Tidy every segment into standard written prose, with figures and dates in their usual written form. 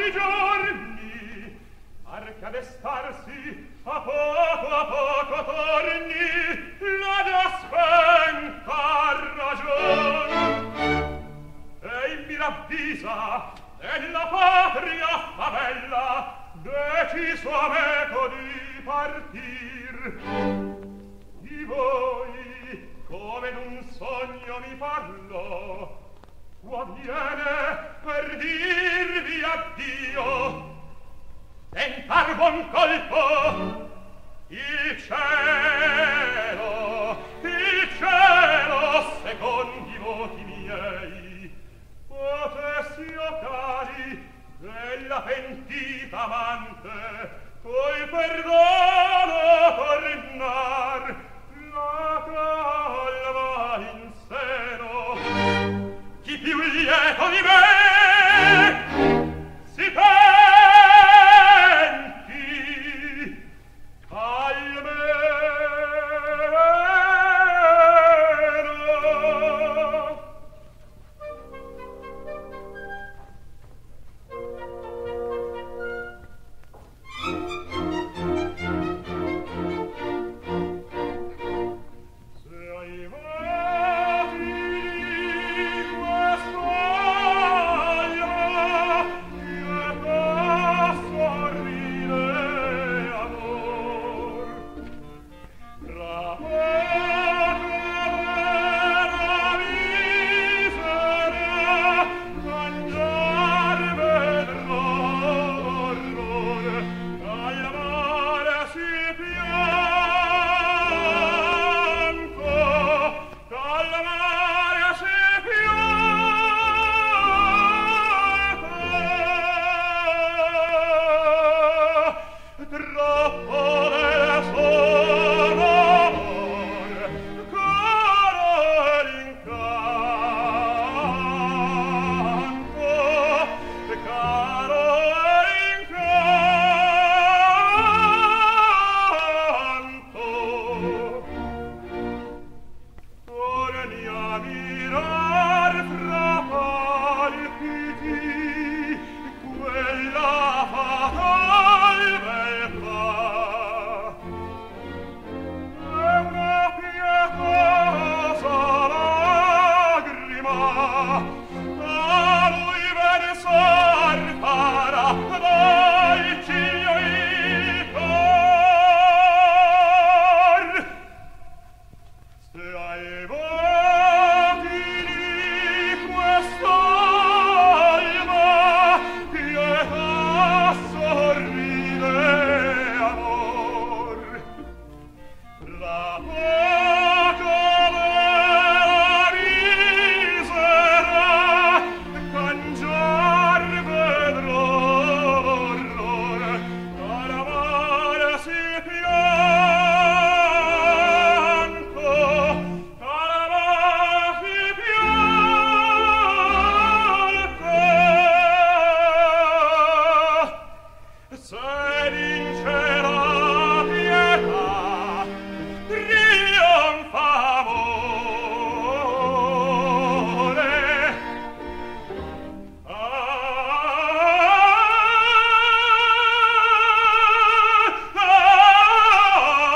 pochi giorni, arca destarsi, a poco torni, la già spenta ragion. E mi ravvisa della patria favella, deciso meco di partir. Di voi, come d'un sogno mi parlo, qua viene per dirvi addio. Tentar buon colpo il cielo, secondo i voti miei, potessi o cari della pentita amante col perdono tornar la calma in seno. Chi più lieto di me si penti almeno.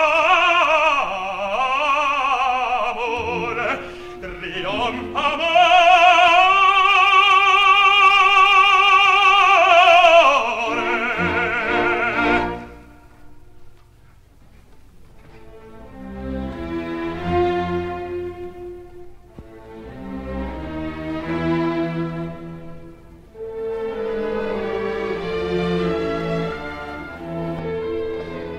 Amor